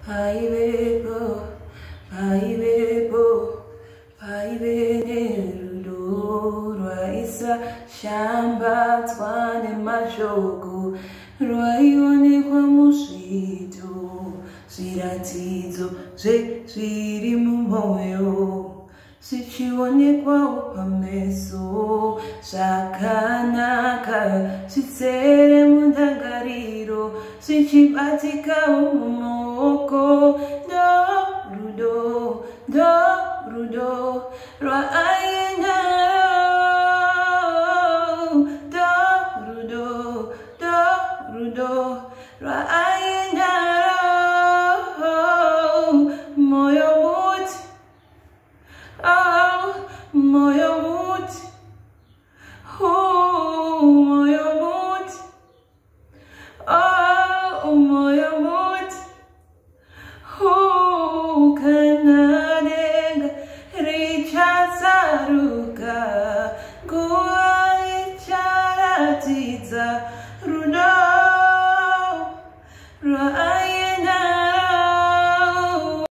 Paibepo, paibepo, paibenerudo, Raisa, Shamba, Twane, Mashoku, Raione kwa musito, Siratizo, Siri mumoyo, Sichione kwa upameso, Shakanaka, Sitsere mundangariro, Sichibatika umumo,